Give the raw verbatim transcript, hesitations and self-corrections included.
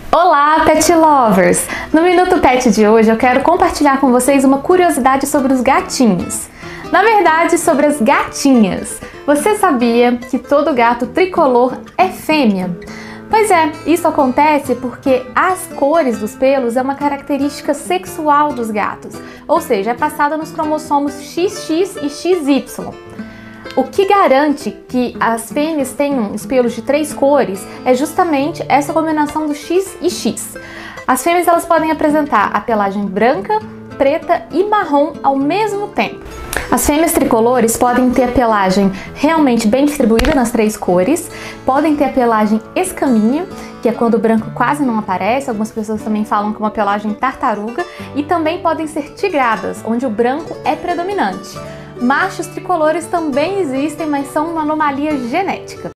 Olá, Pet Lovers! No Minuto Pet de hoje eu quero compartilhar com vocês uma curiosidade sobre os gatinhos. Na verdade, sobre as gatinhas. Você sabia que todo gato tricolor é fêmea? Pois é, isso acontece porque as cores dos pelos é uma característica sexual dos gatos, ou seja, é passada nos cromossomos X X e X Y. O que garante que as fêmeas tenham os pelos de três cores é justamente essa combinação do X e X. As fêmeas elas podem apresentar a pelagem branca, preta e marrom ao mesmo tempo. As fêmeas tricolores podem ter a pelagem realmente bem distribuída nas três cores, podem ter a pelagem escaminha, que é quando o branco quase não aparece, algumas pessoas também falam que é uma pelagem tartaruga, e também podem ser tigradas, onde o branco é predominante. Machos tricolores também existem, mas são uma anomalia genética.